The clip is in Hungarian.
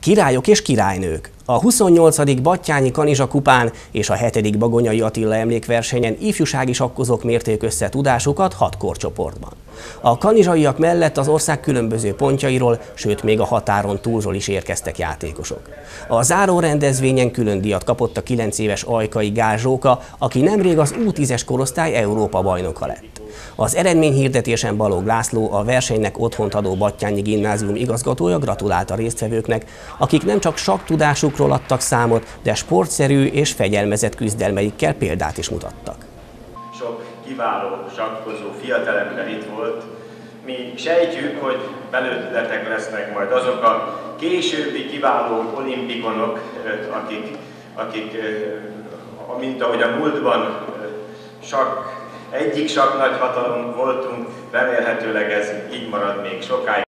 Királyok és királynők. A 28. Batthyáni Kanizsa kupán és a 7. Bagonyai Attila emlékversenyen ifjúsági sakkozók mérték össze tudásukat 6 korcsoportban. A kanizsaiak mellett az ország különböző pontjairól, sőt még a határon túlról is érkeztek játékosok. A záró rendezvényen külön díjat kapott a 9 éves Ajkai Gál Zsóka, aki nemrég az U10-es korosztály Európa bajnoka lett. Az eredményhirdetésen Balogh László, a versenynek otthont adó Batthyáni Gimnázium igazgatója gratulált a résztvevőknek, akik nem csak sakktudásukról adtak számot, de sportszerű és fegyelmezett küzdelmeikkel példát is mutattak. Sok kiváló sakkozó fiatalember itt volt. Mi sejtjük, hogy belőletek lesznek majd azok a későbbi kiváló olimpikonok, akik mint ahogy a múltban egyik sakk nagyhatalom voltunk, remélhetőleg ez így marad még sokáig.